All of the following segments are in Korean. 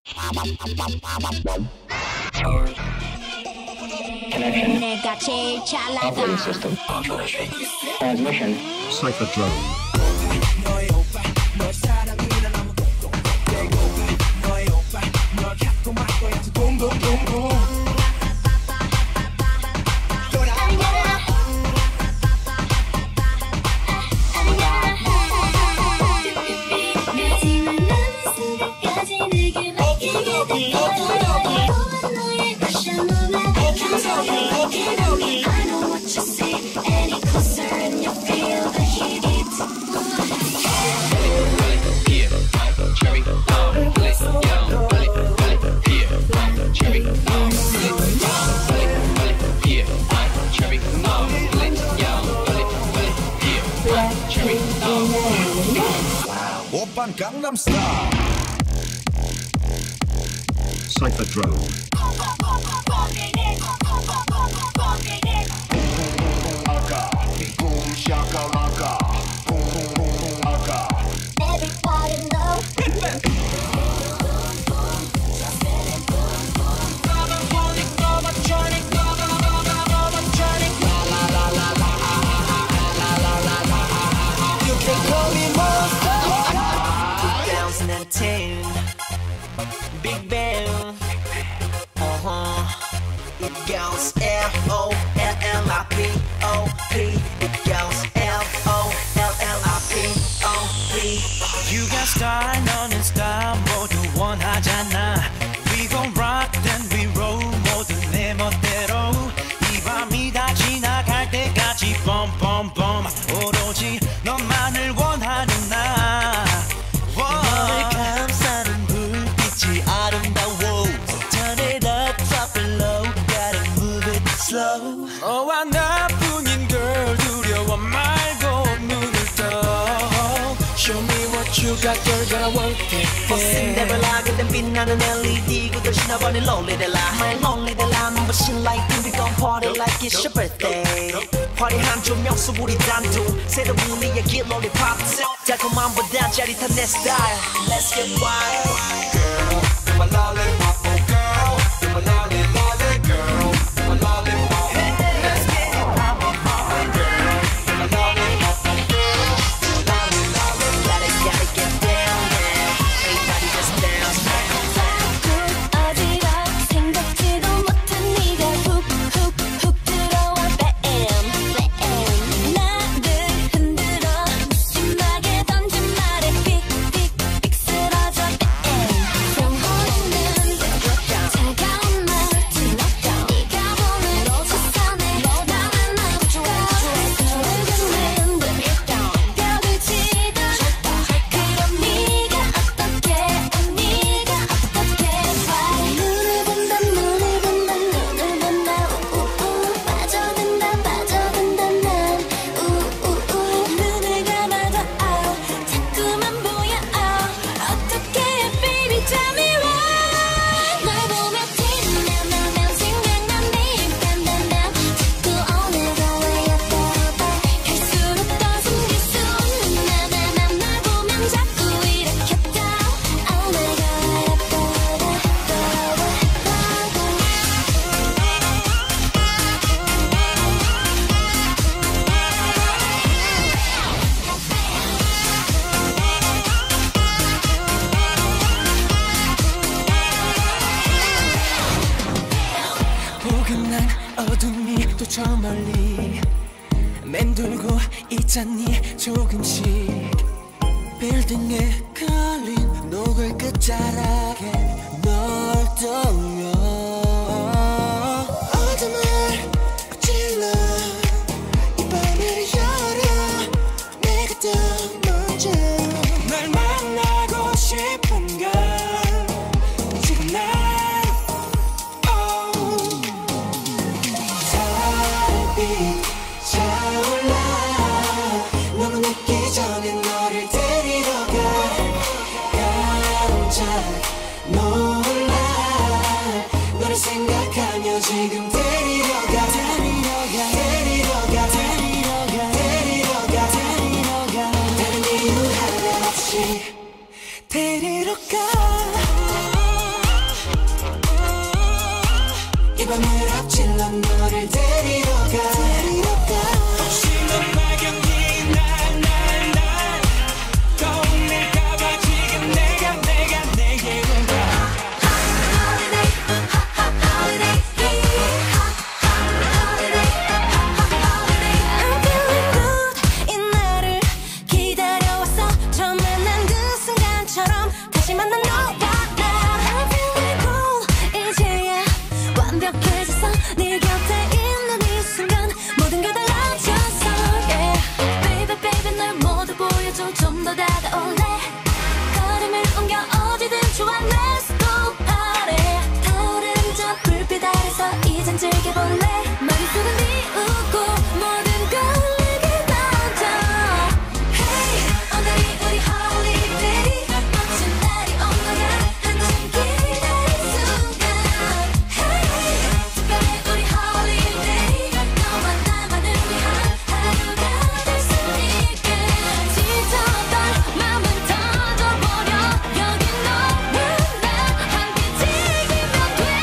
Connection. 내가 제일 잘 Operating 나가. system. Transmission. Cypher drone. 오빤 강남스타일. Cypher drone. Everybody know. You can call me monster. 2010 Big Bang. It goes L-O-L-L-I-P-O-P. It goes L-O-L-L-I-P-O-P. You got style, 너는 style 모두 원하잖아. We gon' rock then we roll 모두 내 멋대로. 이 밤이 다 지나갈 때까지 bum bum bum. 오로지 너만을 원하는 나. 너를 감싸는 불빛이 아름다워. Turn it up, drop it low. Gotta move it slow. 하나뿐인 걸 두려워 말고 눈을 떠. Show me what you got, girl, gotta work it. Cinderella 그땐 빛나는 LED 구들 신어버린 Lolly들라. My Lolly들라 눈부신 light we gon' party like it's your birthday. 화려한 조명수 우리 단둘 새로운 우리의 길 lollipop. 달콤한 보다 짜릿한 내 style. Let's get wild. Girl, you're my lollipop, oh girl. You're my lolly, lolly girl. You're my lollipop. Let's get it pop, pop, pop, girl. You're my lollipop, oh girl. You're my lolly, lolly. Gotta get down, yeah. Everybody just dance, man. 어지러 생각지도 못한 네가 훅훅훅 들어와 bam bam. 나를 흔들어 무심하게 던진 말에 삑삑삑 쓰러져 bam. 영혼있는 차가운 말투 네가 보는 시선에 나는 너무 좋아. 붉은 늘 벽을 치던 그럼 네가 어떻게 눈을 본다 눈을 본다 눈을 본다 우우우 빠져든다 빠져든다 난 우우우 눈을 감아도 자꾸만 보여 어떻게 baby tell me why. 널 보며 튀어나오면 생각난 네 입간단단 자꾸 오늘도 왜 예뻐봐. 갈수록 더 숨길 수 없는 나만 널 보면 자꾸 이렇게 down. Oh my god 포근한 어둠이 또 저 멀리 맴돌고 있잖니 조금씩. 빌딩에 걸린 녹을 끝자락에 널 떠올려. 어둠을 찔러 이 밤을 열어. 내가 더 먼저 널 만나고 싶은 걸 지금 난 달빛 차올라. 너무 늦기 전에 너를 데리러 가. 깜짝 놀라. 너를 생각하며 지금 데리러 가. 데리러 가. 데리러 가. 데리러 가. 데리러 가. 데리러 가. 다른 이유 하나 없이 데리러 가. 이 밤을 앞질러 너를 데리러 가 신혼 발견이 날 거울릴까봐 지금 내가 내게로 가 Holiday, holiday, holiday. I'm feeling good. 이 날을 기다려왔어. 처음 만난 그 순간처럼 다시 만난 너와 나. I'm feeling cool. 이제야 완벽해졌어. 네 곁에 있는 이 순간 모든 게 달라졌어. Yeah. Baby, baby, 널 모두 보여줘. 좀 더 다가올래. 걸음을 옮겨 어디든 좋아. Let's go party. 타오르는 저 불빛 아래서 이젠 즐겨볼래. 머릿속은 비우고 모든 걸 내게 던져. Hey, 오늘이 우리 holiday. 멋진 날이 온 거야. 한참 기다린 순간. Hey, 특별해 우리 holiday. 너와 나만을 위한 하루가 될 수 있게. 지쳤던 맘은 던져버려. 여긴 너와 나 함께 즐기면 돼.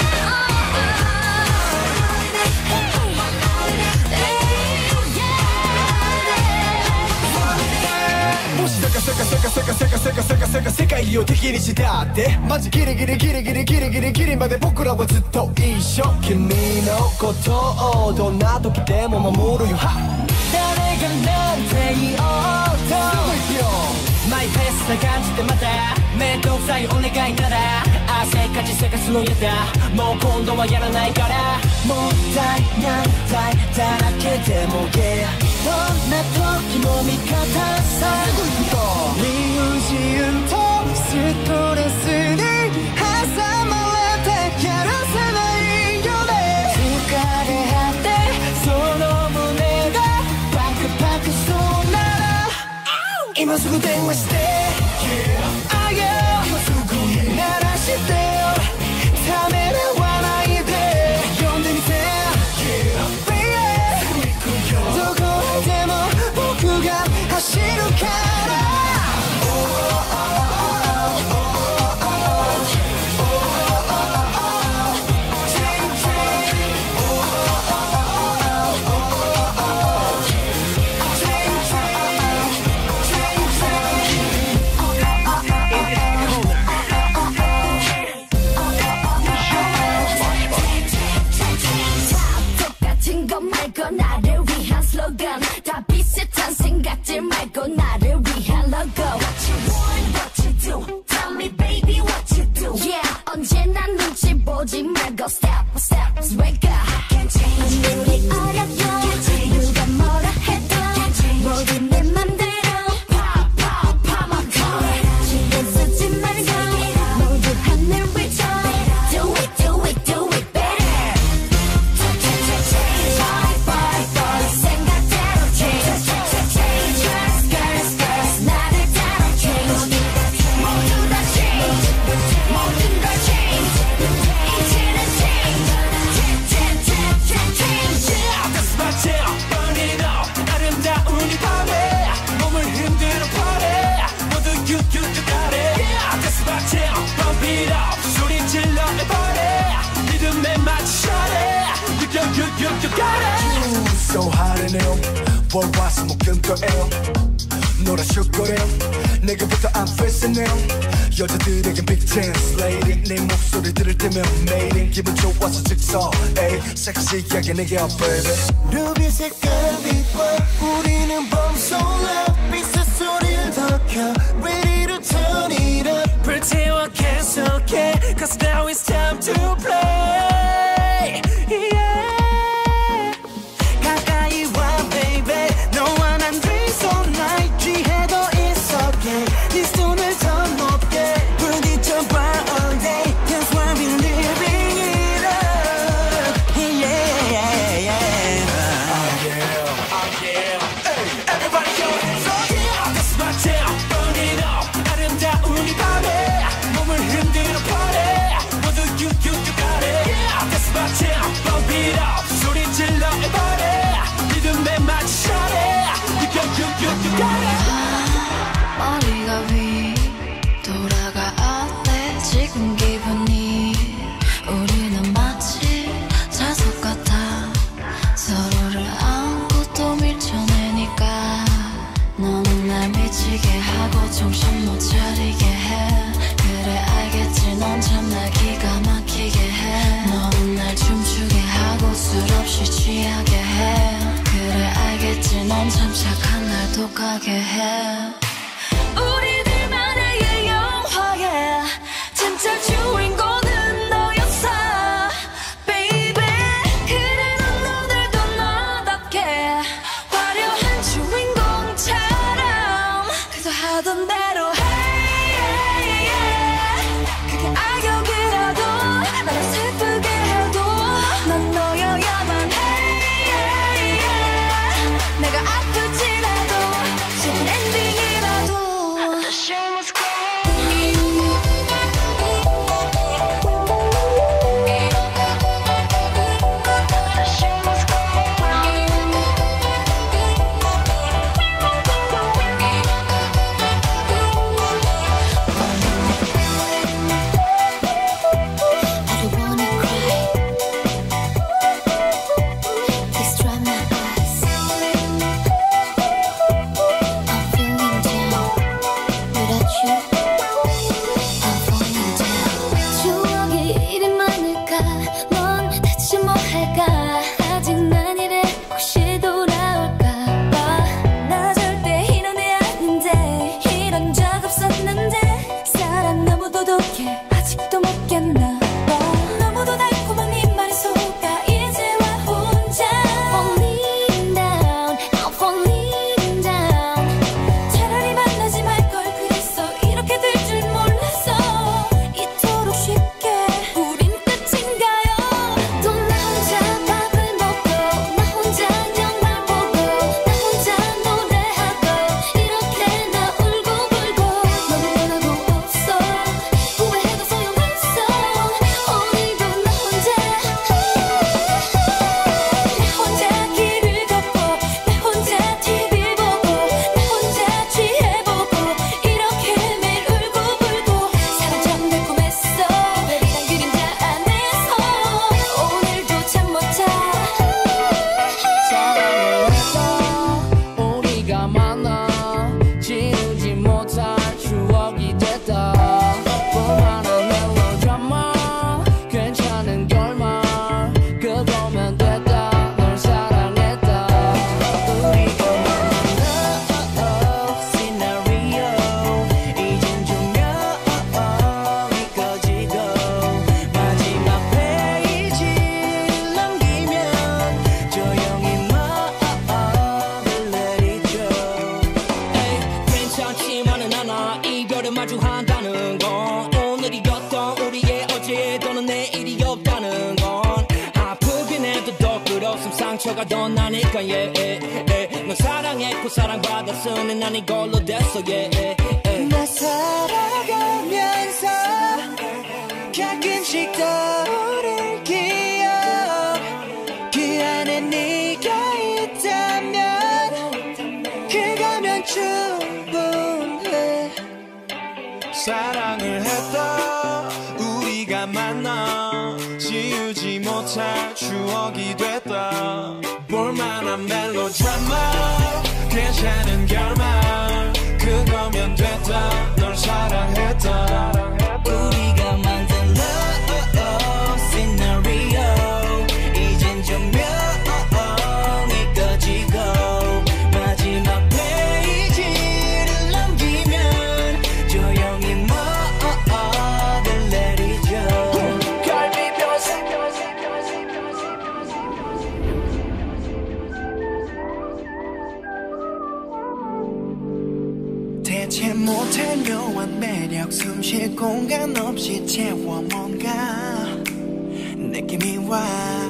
世界を敵にしたってマジギリギリまで僕らはずっと一緒君のことをどんな時でも守るよ誰がなんて言おうとマイペースな感じでまた面倒くさいお願いなら汗かきせかすの嫌だもう今度はやらないからもったいないだらけでも yeah どんな時も味方さ理不尽とストレスに挟まれてやらせないよね疲れ果てその胸がパクパクそうなら今すぐ電話して I am 今すぐ鳴らしてよためらわないで呼んでみて Baby どこでも僕が走るから똑같은 것 말고 나를 위한 슬로건 다 비슷한 생각들 말고 나를 위한 로고 What you want, what you do Tell me baby what you do Yeah 언제나 눈치 보지 말고 Step by step swag up Can't change 우리 어렵죠 누가 뭐라 해도 모두 내 맘대로 Pop pop pop my car 신경 쓰지 말고 모두 하늘 위쳐 Do it do it do it better 생각대로 change girls 나를 따라 change 모두 다 change 모든 걸 change 이제는 change Yeah, that's my jam. Burn it up. 아름다운 이 밤에 몸을 흔들어 party. 모두 you got it. Yeah, that's my jam. Pump it up. 소리 질러 party. 리듬에 맞춰 shut it. You got it. So hot and ill 뭘 와서 못 끊고요 놀아줄 거래요 내게부터 I'm facing now 여자들에겐 big chance lady 내 목소리 들을 때면 매일 기분 좋아서 즉서 에이 섹시하게 내게 up baby 루비 색깔 빛과 우리는 범솔라 빛의 소리를 더 켜 ready to turn it up 불태워 계속해. Cause now it's time to play. Yeah. 가까이 와 baby. 너와 난 둘이서 날 취해도 it's okay. 네 손을 더 높게 부딪혀봐 all day. That's why we living it up. Yeah, yeah, yeah. yeah Oh yeah. Hey, everybody go hands up. Yeah. 잠시간 날 독하게 해 우리들만의 영화에 진짜 주인공은 너였어 Baby 그래 넌 오늘도 너답게 화려한 주인공처럼 그저 하던 대로 그게 악역이라도 나를 슬프게 해도 넌 너여야만 해 내가 아프지라도 슬픈 엔딩이라도 The show must go The show must go I don't wanna cry Please dry my eyes I'm feeling down Without you I'm falling down 추억이 이리 많을까 넌 대체 뭐 할까 아직 난 이래 혹시 돌아올까 봐 나 절대 이런 애 아닌데 이런 적 없었는데 사랑 너무 도둑해 아직도 못 깼나 봐 너무도 달콤한 네 말이 속아 이제와 혼자 Falling down I'm falling down 차라리 만나지 말걸 그랬어 이렇게 될 줄 몰랐어 이토록 쉽게 우린 끝인가요 또 나 혼자 밥을 먹고 나 혼자 영화 보고 나 혼자 노래하고 이렇게 나 울고 불고 너는 변하고 없어 후회해도 소용없어 오늘도 나 혼자 길을 걷고 나 혼자 TV 보고 나 혼자 취해보고 이렇게 매일 울고 불고 사랑 참 달콤했어 내리란 그림자 안에서 오늘도 잠 못 자 사랑을 했다 우리가 만나 지우지 못할 추억이 됐다 뻔한 멜로드라마 괜찮은 결말 그거면 됐다 널 사랑했다 우리가 만난 시나리오 이젠 조명이 꺼지고 마지막 페이지를 남기면 조용히 마음을 내리죠 에이, 괜찮지만은 않아 이별을 마주한다는 건 오늘이었던 우리의 어제 또는 내일이 없다는 건 아프긴 해도 더 끌었음 상처가 더 나니까 널 사랑했고 사랑받았으니 난 이걸로 됐어 나 살아가면서 가끔씩 떠오를 기억 그 안에 네가 있다면 그거면 충분해 사랑을 했다 우리가 만나 지우지 못할 추억이 됐다 볼만한 멜로드라마 괜찮은 결말 그거면 됐다 널 사랑했다 우리가 만든 love scenario 이젠 조명이 꺼지고 마지막 페이지를 넘기면 조용히 마음을 내리죠 대체 못한 묘한 매력 숨쉴 공간 없이 채워 뭔가 느낌이 와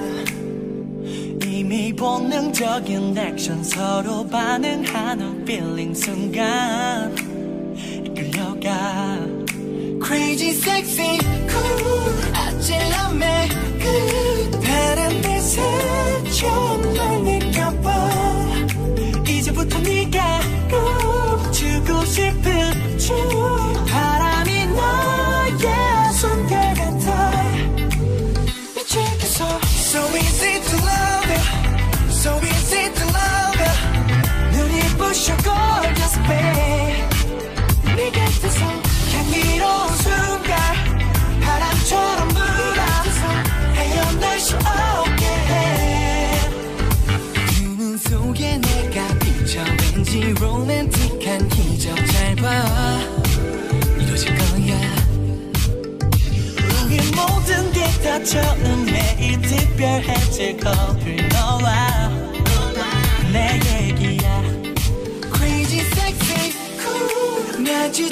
이미 본능적인 액션 서로 반응하는 feeling 순간 끌려가 Crazy sexy cool 아찔함에 그 다른 데서 처음 날 느껴봐 이제부터 네가 꼭 주고 싶은 주 바람이 너의 손길 같아 미치겠어 So easy to love you So easy to love you 눈이 부셔 gorgeous babe 네 곁에서 향기로운 순간 바람처럼 것처럼 매일 특별해질 거울 너와 내 얘기야 Crazy sexy cool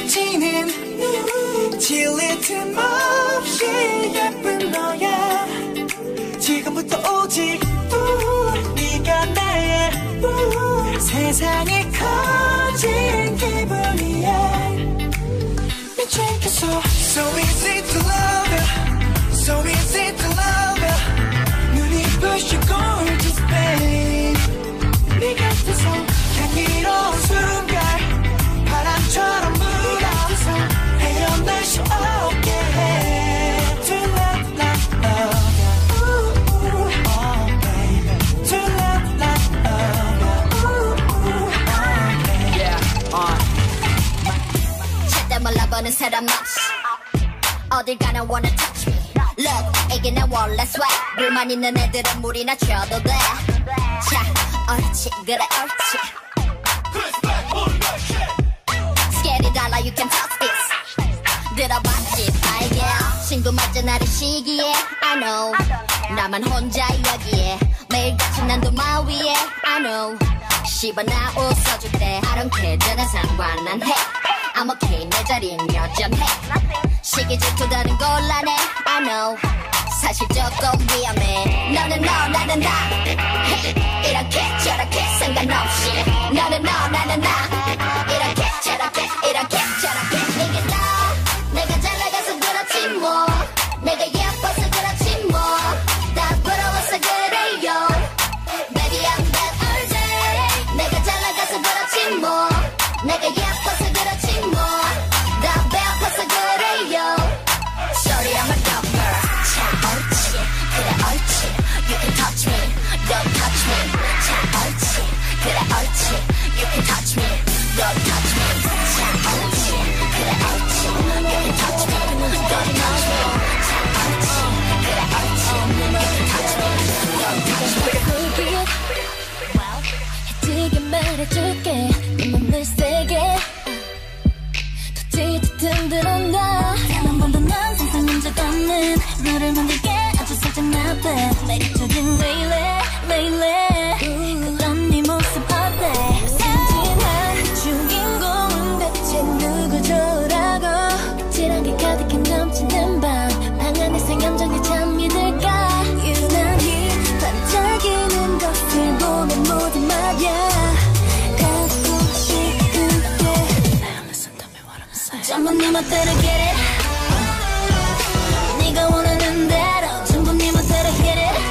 마주치는 질릴 틈 없이 예쁜 너야 지금부터 오직 네가 나의 세상이 커진 기분이야 미치겠어 So easy to love you So easy to love you 눈이 부셔 gorgeous babe 네 곁에서 향기로운 순간 바람처럼 불어서 헤어날 수 없게 해 To love, love, love Ooh, oh baby To love, love, love Ooh, oh baby 절대 몰라보는 사람 없이 어딜 가나 wanna touch me Look 이게 내 원래 swag 불만 있는 애들은 물이나 줘도 돼 자 옳지 그래 옳지 Scary dollar you can touch this 들어봤지 알게 친구 맞은 나를 시기에 I know 나만 혼자 여기에 매일같이 난 도마 위에 I know 씹어 나 웃어줄 때 I don't care 전혀 상관 안 해 I'm okay 내 자리는 여전해 시기 질투다는 곤란해 I know 사실 조금 위험해 너는 너 나는 나 이렇게 저렇게 상관없이 너는 너 나는 나 이렇게 저렇게 이게 나 내가 잘 나가서 그렇지 뭐 내가 예뻐서 그렇지 뭐 다 부러워서 그래요 Baby I'm that all day 내가 잘 나가서 그렇지 뭐 내가 예뻐서 그렇지 뭐 다 배고파서 그래요 Sorry I'm a dumb girl 참 옳지 그래 옳지 You can touch me Don't touch me 참 옳지 그래 옳지 You can touch me Don't touch me 참 옳지 그래 옳지 You can touch me Don't touch me 참 옳지 그래 옳지 You can touch me Don't touch me 해지게 말해줄게 네 맘을 세게 더 짙은 들어놔 단 한 번도 난 상상한 적 없는 너를 만들게 아주 살짝 나대 매력적인 레일레 그런 네 모습 어때 순진한 주인공은 대체 누구더라고 찔한 게 가득해 넘치는 방 안에서 감정에 잠이 들까 유난히 반짝이는 것을 보면 모두 말야 갖고 싶은데 전부 네 멋대로 get it 네가 원하는 대로 전부 네 멋대로 hit it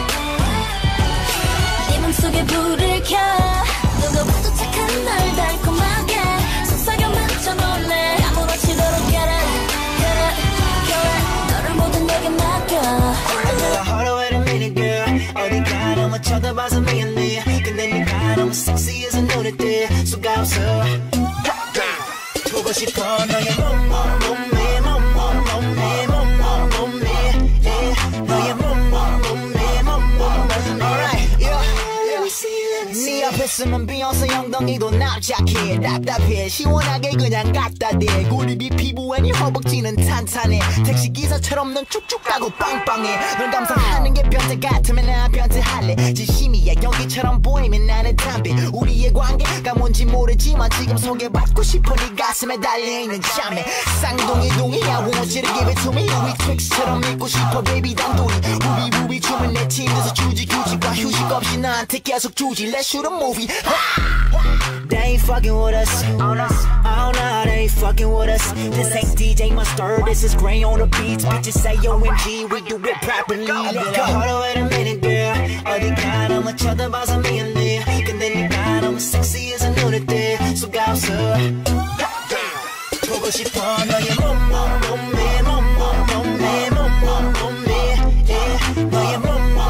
네 맘속에 불을 켜 누구보다 착한 널 달콤하게 속삭여 맞춰볼래 아무렇지도록 get it 너를 모두 내게 맡겨 Hold on wait a minute girl 어디 가 너무 쳐다봐서 미안해 근데 네가 너무 섹시해서 눈에 띄 수가 없어 보고 싶어 너의 몸매 너의 몸매 Alright 네 앞에 있으면 비욘세 엉덩이도 납작해 답답해 시원하게 그냥 갖다 대 고립이 피부에 네 허벅지는 탄탄해 택시기사처럼 넌 쭉쭉 가고 빵빵해 널 감상하는 게 변태 같으면 난 변태할래 진심이야 연기처럼 보이면 나는 담배 우리의 관계가 뭔지 모르지만 지금 소개받고 싶어 네 가슴에 달려있는 참에 쌍둥이 I want you to give it to me 우리 트릭스처럼 믿고 싶어 baby 단둘이 우비 춤은 내 침대에서 주지 규칙과 휴식 없이 나한테 계속 주지 Let's shoot a movie They ain't fucking with us Oh no, they ain't fucking with us This ain't DJ Mustard, this is Gray on the beats Bitches say OMG, we do it properly Hold on, wait a minute girl 어디 가 너무 쳐다봐서 미안해 근데 네가 너무 섹시해서 눈에 띄 수가 없어 보고 싶어 너의 몸매 너의 몸매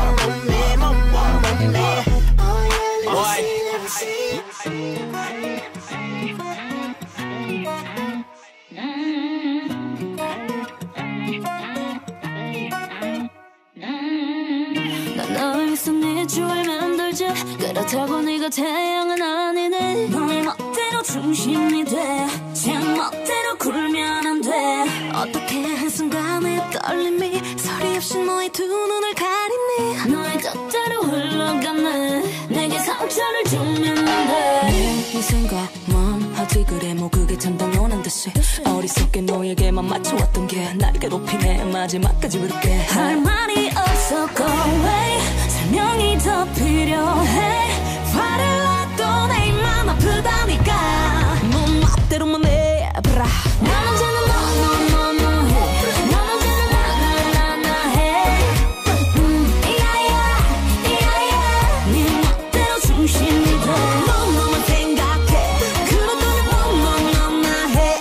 난 너를 위해서 네 주얼 만들지 그렇다고 네가 태양은 아니네 너의 멋대로 중심이 돼제 멋대로 굴면 안 돼 어떻게 한순간에 떨림이 소리 없이 너의 두 눈을 가리네 너의 곁으로 흘러가네 내게 상처를 주면 안돼 이 생각만 하지 그래 뭐 그게 참 당연한 듯이 어리석게 너에게만 맞춰왔던 게 날 괴롭히네 마지막까지 부를게 할 말이 없어 go away 설명이 더 필요해 화를 놔도 내 맘 아프다니까 너 멋대로만 해 브라 난 언제나 너너너너 해 난 언제나 나나나나 해 이야야 이야야 네 멋대로 중심이 돼 너만 생각해 그러더니 너너너나 해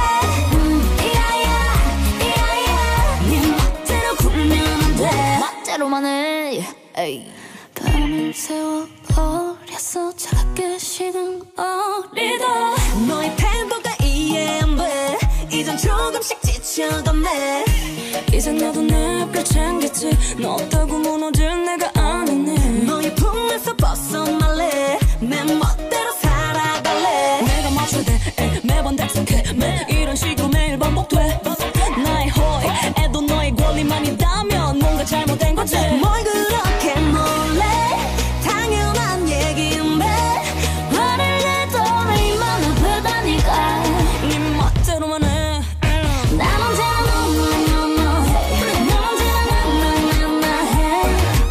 이야야 이야야 네 멋대로 굴면 안 돼 멋대로만 해 에이. 밤을 새워버렸어 차갑게 식은 어리다 너의 템포가 이해 안 돼 이젠 조금씩 지쳐가네 이젠 너도 내 앞을 챙겼지 너 없다고 무너질 내가 아니네 너의 품에서 벗어날래 내 멋대로 살아갈래 내가 맞춰야 돼 매번 dak성해 매 이런 식으로 매일 반복돼 나의 호의에도 너의 권리만 있다면 뭔가 잘못된 거지 뭘 그렇게 놀래 당연한 얘기인데 화를 내도 내 맘 아프다니까 네 멋대로만 해 난 언제나 너너너너 해 난 언제나 나나나나 해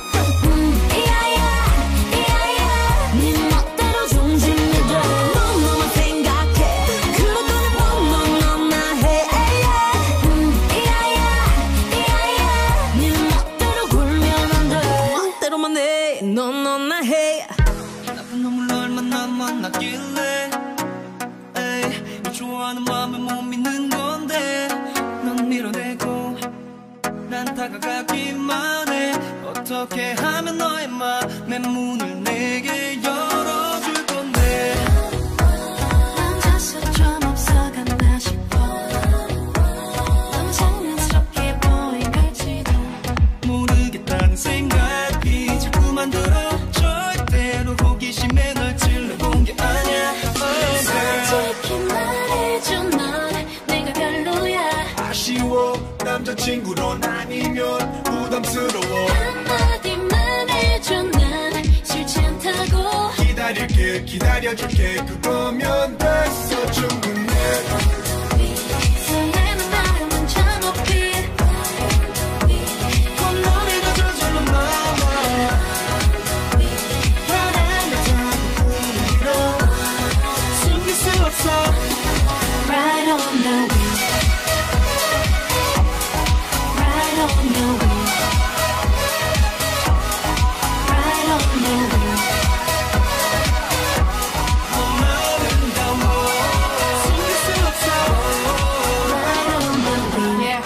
이야야 이야야 네 멋대로 중심이 돼 너만 생각해 그러더니 너너너나 해 이야야 이야야 네 멋대로 굴면 안 돼 멋대로만 해 너나 해 나쁜 놈을 얼마나 만났길래 에이, 널 좋아하는 마음을 못 믿는 건데 넌 밀어내고 난 다가가기만 해 어떻게 하면 너의 맘의 문을 내게 열어줄 건데 혼자서 좀 앞서갔나 싶어 너무 장난스럽게 보이갈지도 모르겠다는 생각이 자꾸만 들어 절대로 호기심에 널 찔러본 게 아니야 Oh girl 솔직히 말해줘 넌 내가 별로야 아쉬워 남자친구론 아니면 부담스러워 한마디만 해줘 난 싫지 않다고 기다릴게 기다려줄게 그거면 됐어 충분해 설레는 마음은 저 높이 콧노래가 저절로 나와 바람에 타고 불어 숨길 수 없어 Right on the wheel Right on the wheel Right on the wheel 너무 아름다워 숨길 수 없어 Right on the wheel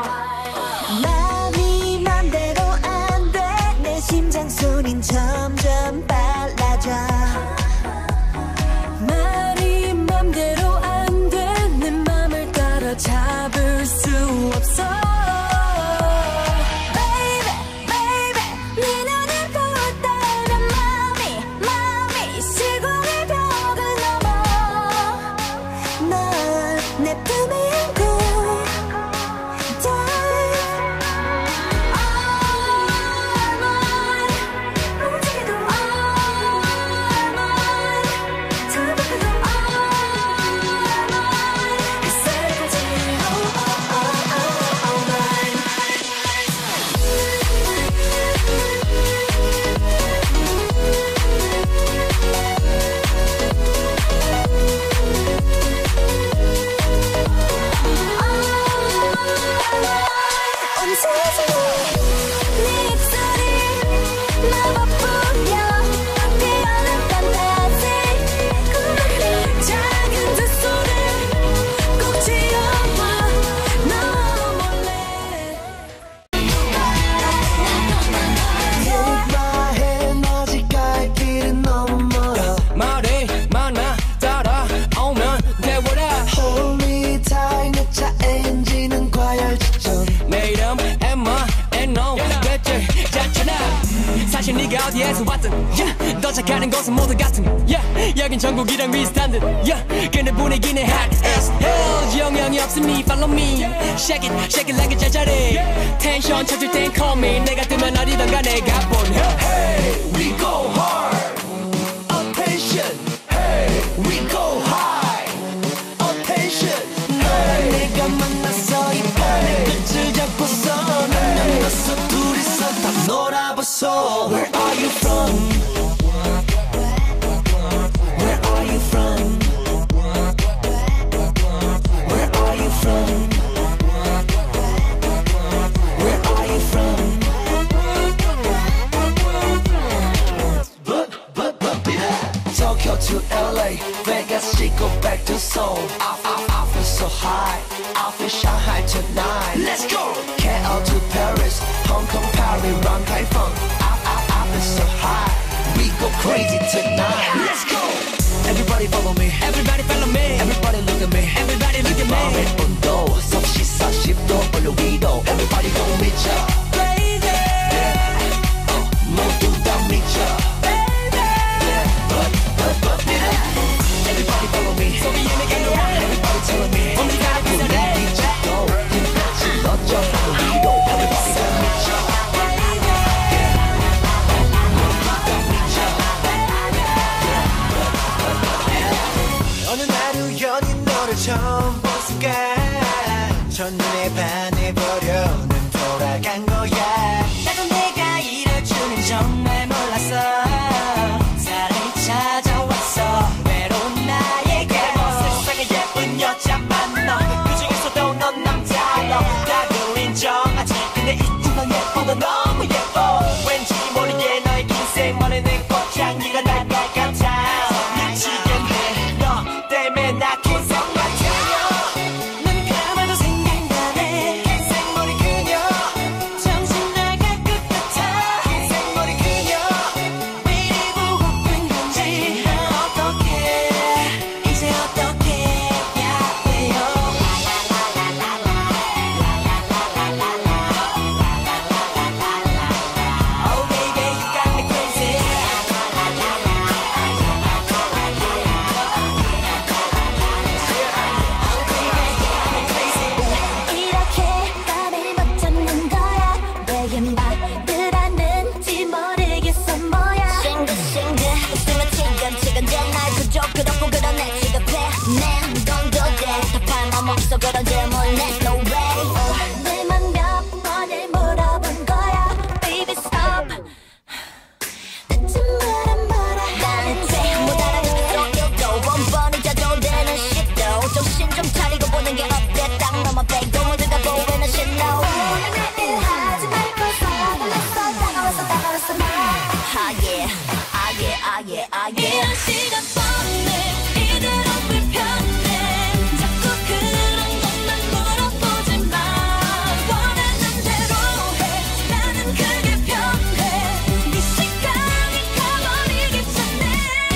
마음이 맘대로 안 돼 내 심장 소린 점점 빨라져 말이 맘대로 안 돼 내 맘을 따라잡을 수 없어 Baby, baby 네 눈을 볼 때면 마음이 시공의 벽을 넘어 널 내 품에 안고 All mine 움직이도 all mine 잡아도 all mine 햇살까지 all mine 온 세상에 네 입술이 마법뿐이야 피어난 판타지 작은 두 손을 꼭 쥐어봐 너 몰래 말해 아직 갈 길은 너무 멀어 말이 많아 따라오면 되워라 Hold me tight 내 차 엔진은 과열 직전 내 이름 Emma and no 대체 사실 네가 어디에서 왔든 yeah. 도착하는 곳은 모두 같은 yeah. 여긴 전국이랑 비슷한 듯 yeah. 근데 분위기는 hot as hell 영향이 없으니 follow me shake it like a 제자리 텐션 찾을 땐 call me 내가 뜨면 어디던가 내가 본 Hey, we go hard attention Hey, we go high attention Hey, 내가 만났어 이 밤의 끝을 잡고서 만났어 둘이서 다 놀아봤어 Where are you from? Where are you from? Where are you from? Where are you from? Tokyo to LA, Vegas, Chico back to Seoul. I feel so high, I feel Shanghai tonight. Let's go! KL to Paris, Hong Kong, Paris, Run Kai Feng. I feel so high, we go crazy tonight. Let's go! Everybody follow me, everybody follow me, everybody look at me, everybody look at me. 밤의 온도, 섭씨 40도 올려 위로, everybody go 미쳐. Crazy! 모두 다 미쳐. Everybody follow me. So we in the game around. Everybody telling me. Only gotta be today. Go. 너저 위로. Everybody go 미쳐. 어느 날 우연히 너를 처음 본 순간 첫눈에 반해버려는 돌아간 거야. 나도 내가 이럴 줄은 정말 몰랐어. 사랑이 찾아왔어. 외로운 나에게 세상에 예쁜 여자 만나. 그 중에서도 넌 남자로 나도 인정하지. 근데 있지만 예뻐도 너무 예뻐. 왠지 모르게 너의 인생만에는 꽃향기가 날 것 같아. 미치겠네 너 때문에 나 계속 맞아. 눈 감아도 생각나네. 흰 생머리 그녀 정신 나갈 것 같아. 흰 생머리 그녀 왜 이리 보고픈 건지. 어떡해 이제 어떡해 야해요. Oh baby you got me crazy. 이렇게 나를 못 잡는 거야. 왜 힘받으라는지 모르겠어 뭐야. 싱글싱글 웃으면 지근지근대 날 부족그렇고 그러네 지급해. 내 돈도 돼 답할 맘 없어 그런 질문 There's no way. 내만 몇 번을 물어본 거야. Baby stop 대체 뭐라 나는 못 알아듣겠어. 일도 번번이 자도 되는 shit도 정신 좀 차리고 보는 게 어때. 딱 너만 빼고 모두가 보이는 shit no. 내일 하지 말고 서둘렀어. 다가왔어 Ah yeah 이런 시간 뻔해 이대로 불편해. 자꾸 그런 것만 물어보지 마. 원하는 대로 해. 나는 그게 편해. 네 시간이 가버리기 전에.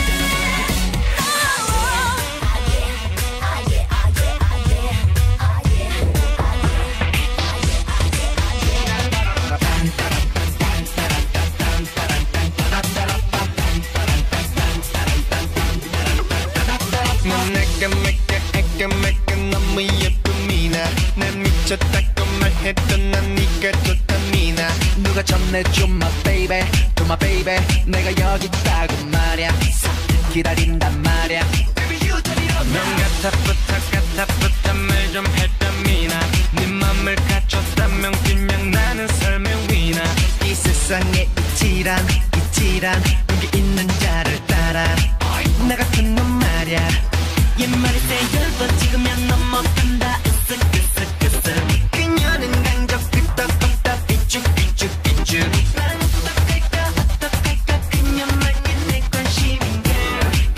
내가 너무 예쁜 미나. 난 미쳤다고 말했던 난 네가 좋다 미나. 누가 전해줘 my baby to my baby. 내가 여기 있다고 말야. 기다린단 말야. 넌 같아 말 좀 했던 미나. 네 맘을 갖췄다면 그냥 나는 삶의 위나. 이 세상에 이치란 여기 있는 자를 따라. 나 같은 놈 말야. 옛말에 때 10번 찍으면 넌 못한다. 으쓱 그녀는 강적 끄떡끄떡 삐죽 나는 어떡할까 그녀만이 내 관심인 girl.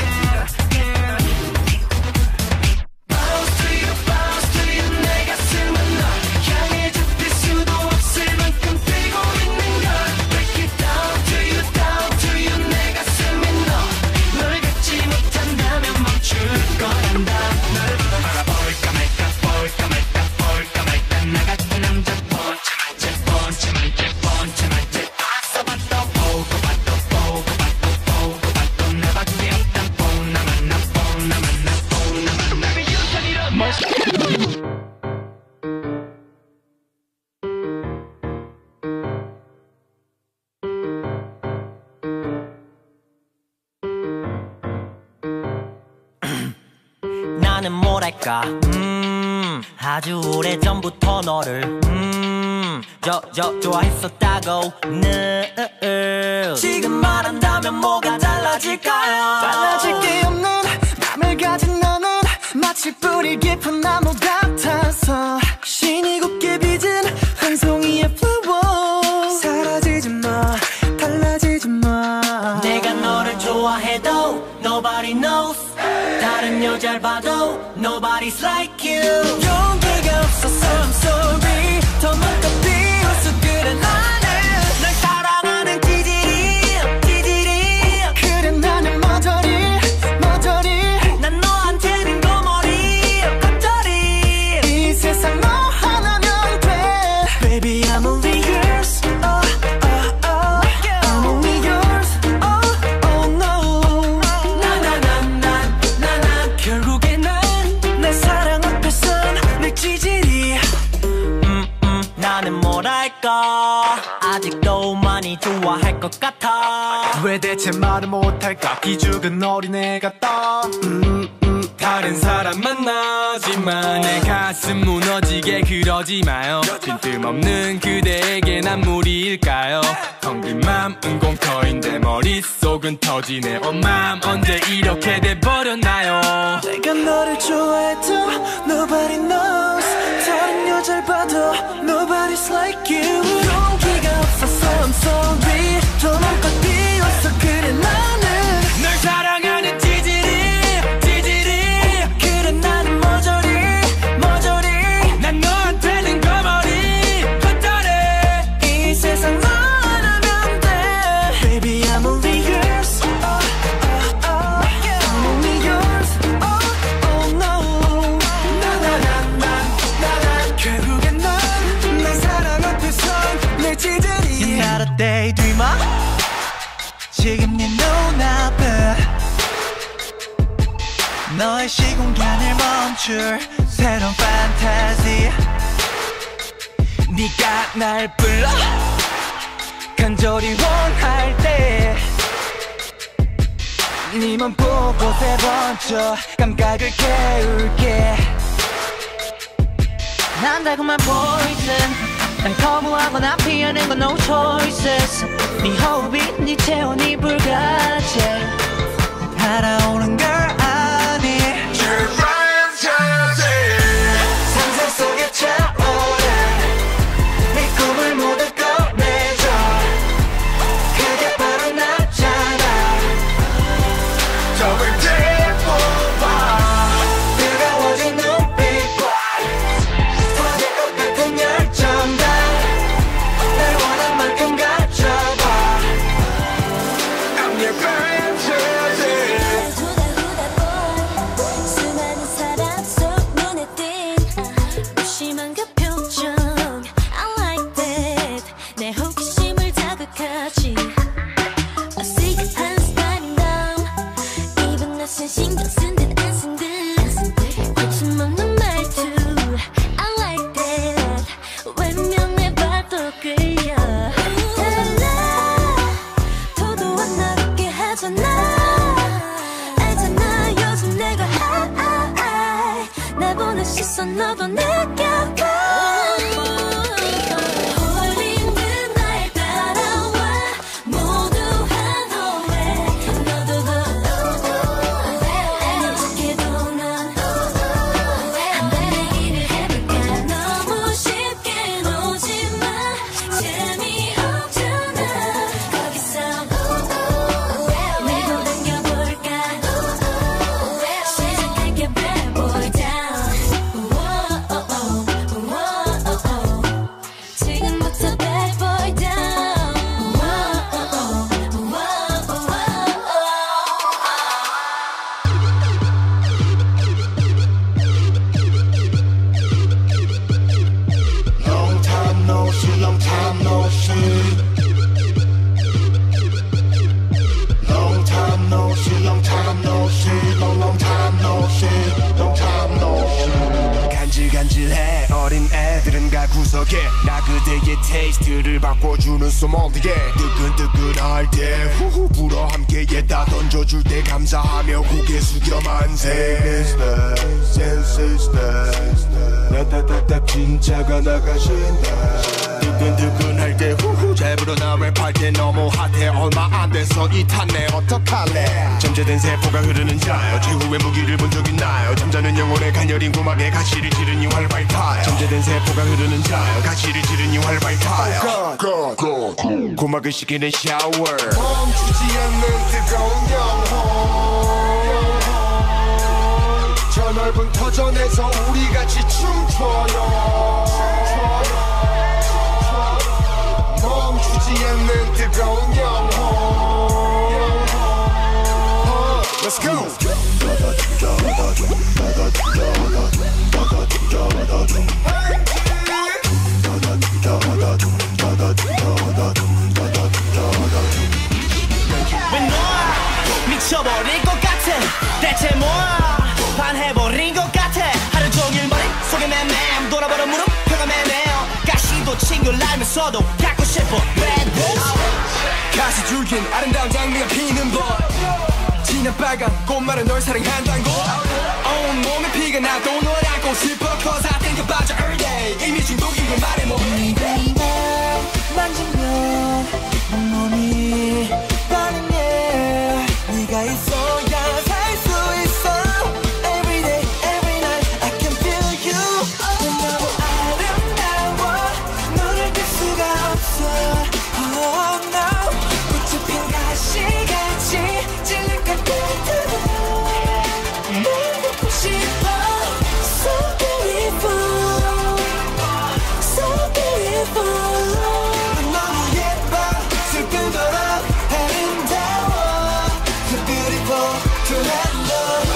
Bounce to you 내 가슴은 널 향해 잡힐 수도 없을 만큼 뛰고 있는 걸. Break it down to you 내 가슴이 널 나는 뭐랄까 아주 오래전부터 너를 좋아했었다고 지금 말한다면 뭐가 달라질까요? 달라질 게 없는 맘을 가진 너는 마치 뿌리 깊은 나무 같아서 신이 곱게 빚은 한 송이의 flower 사라지지 마 달라지지 마 내가 너를 좋아해도 nobody knows 다른 여자를 봐도 nobody's like you 용기가 없어서 I'm sorry 더 뭔가 비웃어 그래 나는 널 사랑하는 찌질이 그래 나는 머저리 난 너한테는 거머리 겉절이 이 세상 너 하나면 돼 Baby I'm only yours I'm only yours oh no 난 결국에 난 내 사랑 앞에선 내 찌질이 나는 뭐랄까 아직도 많이 좋아할 것 같아 왜 대체 말을 못할까 기죽은 어린애 같다 다른 사람 만나지만 내 가슴 무너지게 그러지 마요 빈틈없는 그대에게 난 무리일까요 텅 빈 맘은 공터인데 머릿속은 터지네 맘 언제 이렇게 돼버렸나요 내가 너를 좋아해도 Nobody knows 다른 여자를 봐도 Nobody's like you 용기가 없어서 I'm sorry 더 뭔가 비웃어 그래 나는 널 사랑하는 찌질이 그래 나는 머저리 난 너한테는 거머리 겉절이 이 세상 너 하나면 돼 Baby I'm only yours I'm only yours oh no 결국엔 넌 내 사랑 앞에선 내 찌질이 You're not a daydreamer 지금 네 눈앞에 너의 시공간을 멈출 새로운 판타지 네가 날 불러 간절히 원할 때 네만 보고 세 번째 감각을 깨울게 난 달콤한 poison 난 거부하거나 피하는 건 no choices 네 호흡이 네 체온이 불같이 달아오는 걸 아니 상상 속에 차오른 네 꿈을 모두 꺼내줘 그게 바로 나잖아 저걸 대보아 뜨거워진 눈빛과 터질 것 같은 열정 날 원한 만큼 가져봐 I'm your fantasy 후다후다 수많은 사람 속 눈에 띈 무심한 그 표정 I like that 내 호기심을 자극하지 어색한 스타일인 넌 입은 낯선 신경 쓴 듯 안 쓴 듯 거침없는 말투 I like that 외면해봐도 끌려 달라 도도한 나답게 하잖아 알잖아 요즘 내가 날 보는 시선 너도 느껴봐 홀린 듯 날 따라와 모두 한 호흡에 너도 더 아닌 척해도 넌 한 번 내기를 해볼까 너무 쉽게 놓지마 재미없잖아 거기서 밀고 당겨볼까 시작할게 bad boy down 분위기를 바꿔주는 소몰디에 뜨끈뜨끈할 때 후후 불어 함께에다 던져줄 때 감사하며 고개 숙여 만세 나타타타 진짜가 나가신다 뜨끈뜨끈할 때 후후 잘 불어 나 랩할 때 너무 핫해 얼마 안 돼서 이 탄내 어떡할래 잠재된 세포가 흐르는 자요 최후의 무기를 본 적 있나요 잠자는 영혼의 가녀린 고막에 가시를 지르니 활발 타요 잠재된 세포가 흐르는 자요 가시를 지르니 활발 타요 고막을 식히는 샤워 멈추지 않는 뜨거운 영혼 저 넓은 터전에서 우리 같이 춤춰요 멈추지 않는 뜨거운 영혼 Let's go! 왜 너야 미쳐버릴 것 같아 대체 뭐야 반해버린 것 같아 하루 종일 머릿속에 맴맴 돌아버려 무릎 펴가 매매요 가시도 친구를 알면서도 갖고 싶어 Bad boys 가시 줄긴 아름다운 장미가 피는 법 진한 빨간 꽃말은 널 사랑한다는 거 온몸에 피가 나도 널 안고 싶어 Cause I think about you every day 이미 중독인 걸 말해 뭐 만지면 온몸이 반응해 네가 있어야 살 수 있어 Every day, every night I can feel you 너무 아름다워 너를 뗄 수가 없어 Oh no 꽃이 핀 가시같이 찔릴 것 같아 널 갖고 싶어 So beautiful So beautiful 너무 예뻐 슬픈 거라 아름다워 So beautiful to have love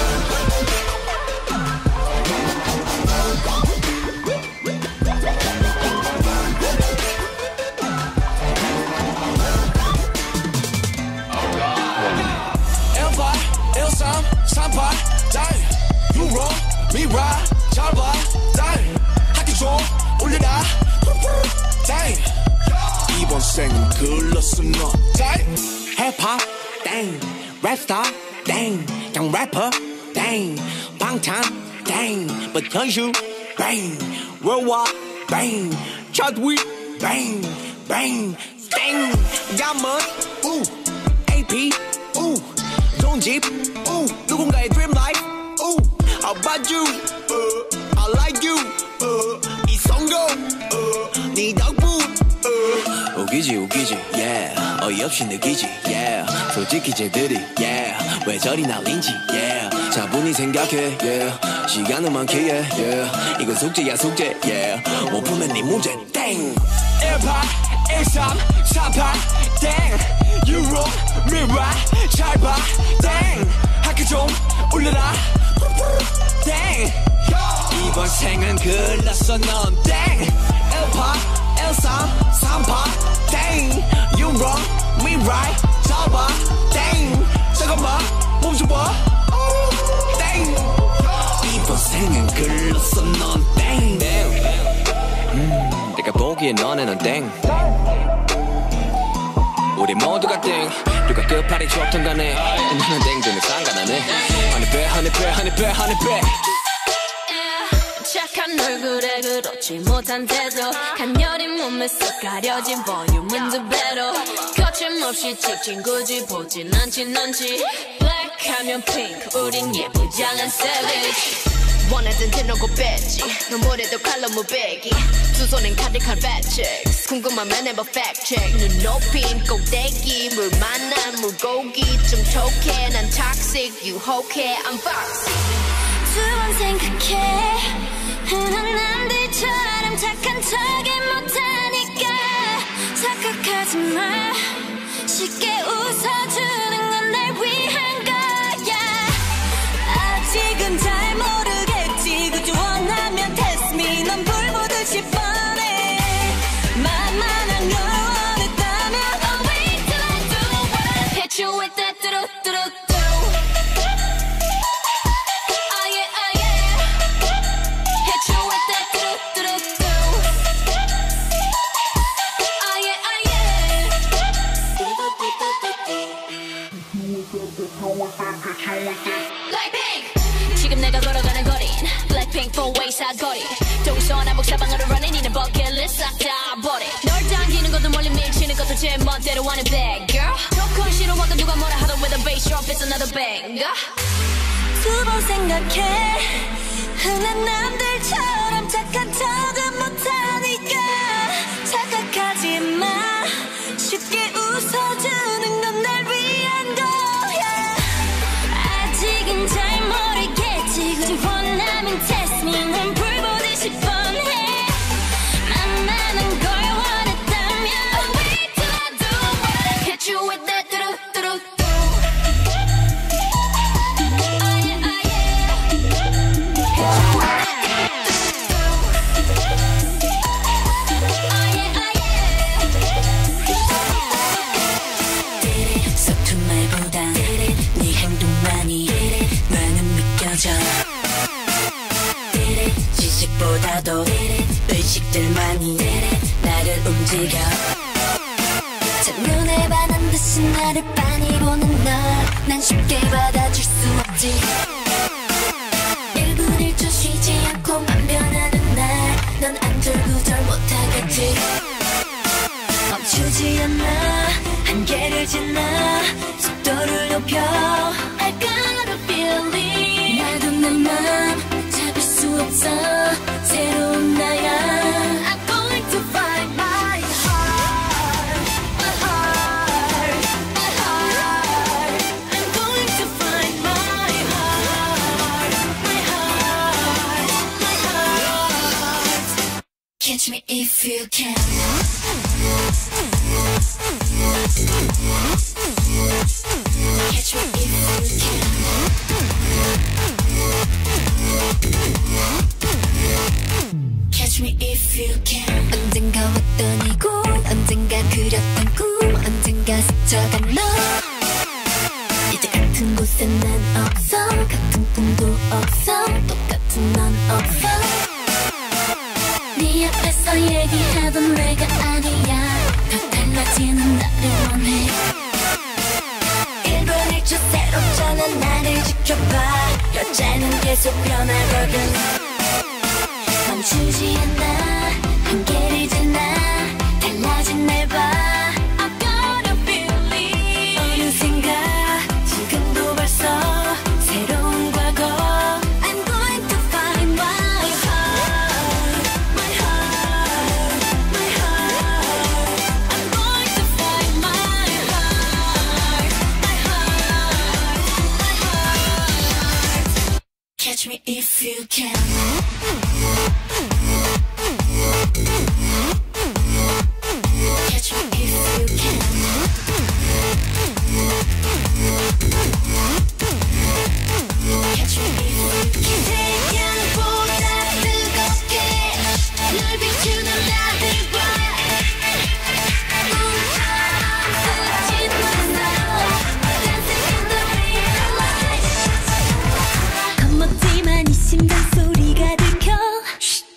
Empire, 일삼, 삼팔, 다이 You wrong, me right, 잘 봐, 다이 하기 좀 올려라, 다이 이번 생은 글렀어 너, 다이 힙합, 땡, 랩스타, 땡, 그냥 래퍼, 땡, 방탄, 땡, but 현슈, bang, worldwide, bang, 차트위, bang, bang, 땡, 가문, AP, 돈집, 누군가의 dream life, How about you, I like you, 이성도, 네 덕분, 웃기지 웃기지, yeah, 어이없이 느끼지, yeah, 솔직히 쟤들이, yeah, 왜 저리 날린지, yeah, 차분히 생각해, yeah, 시간은 많기에, yeah, 이건 숙제야 숙제, yeah, 못 풀면 네 문제, 땡, 1파, 1, 3, 4파, 땡, You wrong, me right, 잘 봐, 땡, 학교 좀 올려라, 땡, 이번 생은 글렀어 넌 땡, 1파, 1, 3, 3파, 땡, You wrong, me right, 잘 봐, 땡, 잠깐만, 몸 좀 봐, 땡, 이번 생은 글렀어 넌 땡, 내가 보기엔 너네는 땡 우리 모두가 땡 누가 끝발이 좋던 간에 나는 땡전에 상관하네 honey bear 착한 얼굴에 그렇지 못한 태도 간녀린 몸에 쏙 가려진 볼륨은 두 배로 거침없이 찍힌 굳이 보진 않진 않지 Black 하면 pink 우린 예쁘장한 savage 원하던 대놓고 뺐지 너무래도 칼로 무배기 두 손엔 가득한 fat checks 궁금하면 해봐 fact check 눈 높인 꼭대기 물 만난 물고기 좀 톡해 난 toxic 유혹해 I'm foxy 두 번 생각해 흔한 남들처럼 착한 척이 못하니까 착각하지 마 쉽게 웃어주는 건 날 위한 거야 아직은 잘 모르겠지 그저 원하면 test me 넌 불보듯이 뻔해 만만한 걸 원했다면 Oh wait till I do what hit you with that do-do-do-do Oh 지금 내가 걸어가는 거린 Blackpink 4-way 사거리 동서남북 사방으로 running 이는 버킷리스트 싹 다 버리 널 당기는 것도 멀리 밀치는 것도 제 멋대로 하는 bad girl 조금 싫어하고 누가 뭐라 하던 with a bass drop it's another banger 두 번 생각해 흔한 남들처럼 착한 척은 못하니까 착각하지 마 쉽게 웃어주는 건 날 위한 거야 아직은 잘 모르겠지 굳이 원하면 test me 넌 불 보듯이 뻔해 만나는 걸 원했다면 Wait till I do what I hit you with that 뚜루뚜루 서툰 말보단 네 행동만이 나는 느껴져 지식보다도 의식들만이 나를 움직여 첫눈에 반한 듯이 나를 빤히 보는 널 난 쉽게 받아줄 수 없지 1분 1초 쉬지 않고만 변하는 날 넌 안절부절 못하겠지 멈추지 않아 한계를 지나 속도를 높여 I got a feeling 나도 내 맘 잡을 수 없어 새로운 나야 I'm going to find my heart my heart my heart I'm going to find my heart my heart my heart Catch me if you can Catch me if you can Catch me if you can 언젠가 왔던 이곳 언젠가 그렸던 꿈 언젠가 스쳐간 너 이제 같은 곳에 난 없어 같은 꿈도 없어 똑같은 넌 없어 네 앞에서 얘기하던 내가 아니야 더 달라지는 나를 원해 1분 1초 새롭잖아 나를 지켜봐 여자는 계속 변하거든 멈추지 않아 한계를 지나 달라진 날 봐 I've got a feeling 어느샌가 지금도 벌써 새로운 과거 I'm going to find my heart my heart my heart I'm going to find my heart my heart my heart Catch me if you can Catch me if you can Catch me if you can 태양보다 뜨겁게 널 비추는 나들과 꿈처럼 스친 만나 Dancing in the real light 겁먹지만 이 심장 소리가 들켜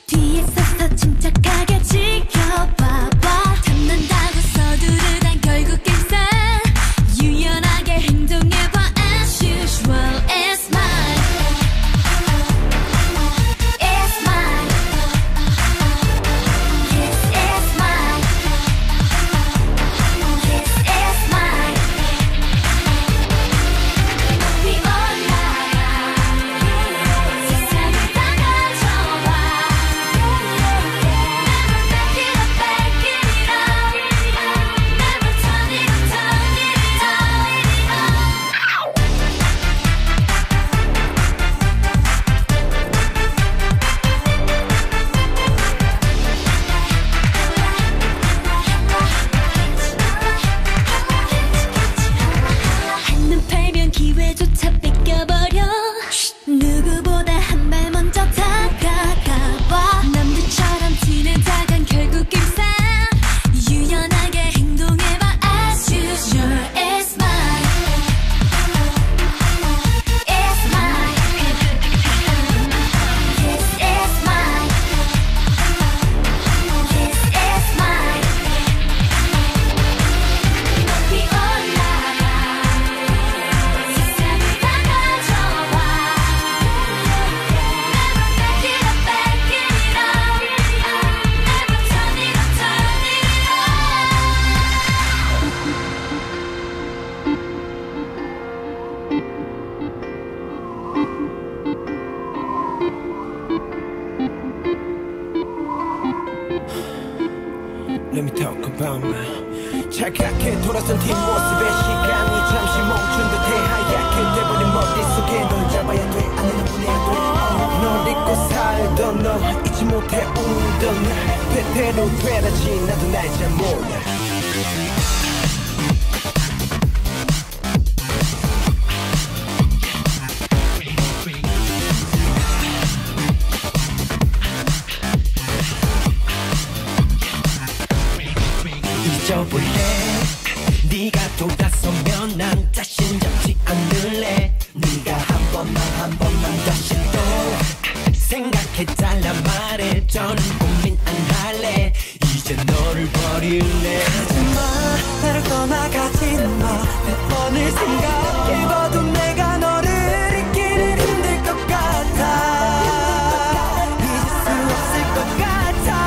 차갑게 돌아선 뒷모습에 시간이 잠시 멈춘 듯해 하얗게 돼버린 머릿속에 널 잡아야 돼 안에는 보내야 돼널 잊고 살던 너 잊지 못해 울던 날 때때로 되라지 나도 날 잘 몰라 잊어볼래 네가 돌아서면 난 다신 잡지 않을래 네가 한 번만 다시 또 생각해달라 말해 더는 고민 안 할래 이제 너를 버릴래 하지마 나를 떠나가지 마몇 번을 생각해봐도 내가 너를 잊기는 힘들 것 같아 잊을 수 없을 것 같아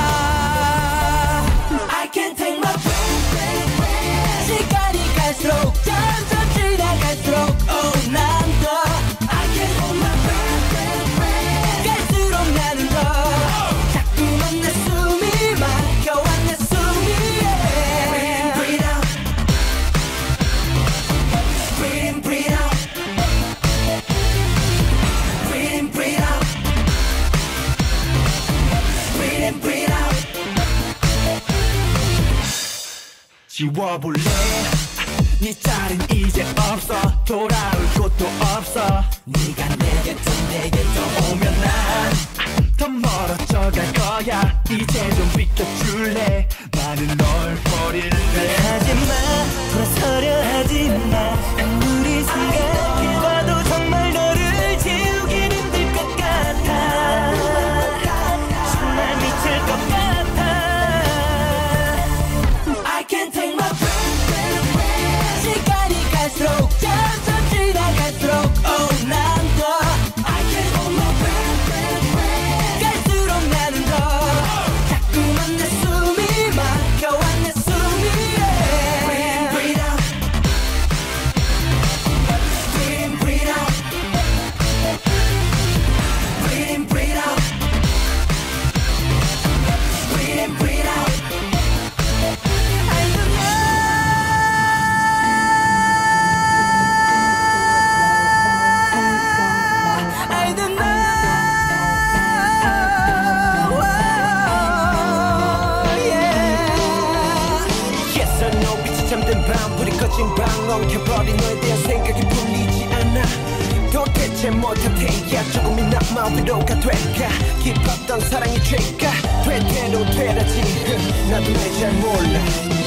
I can't take my breath 시간이 갈수록 점점 지나갈수록 oh 난 더 I can't hold my breath 갈수록 나는 더 자꾸만 내 숨이 막혀와 내 숨이 Breathe out Breathe in, breathe out Breathe in, breathe out Breathe in, breathe out 지워볼래 네 짤은 이제 없어 돌아올 곳도 없어 네가 내게 또 오면 난 더 멀어져 갈 거야 이제 좀 비켜줄래 나는 널 버릴래 하지마 돌아서려 하지마 아무리 생각해봐도 정말 너를 지우긴 힘들 것 같아 정말 미칠 것 같아 I can't take my breath 시간이 갈수록 점점 지나갈수록 oh 난 더 I can't hold my breath 갈수록 나는 더 자꾸만 내 숨이 막혀와 내 숨이 Breathe in, breathe out Breathe in, breathe out Breathe in, breathe out Breathe in, breathe out I don't know I don't know yeah Yes or no 빛이 잠든 밤 불이 꺼진 방 엉켜버린 너에 대한 생각이 풀리지 않아 도대체 못한 태야 조금이나마 위로가 될까 깊었던 사랑이 죄가 될 대로 되라지 나도 날 잘 몰라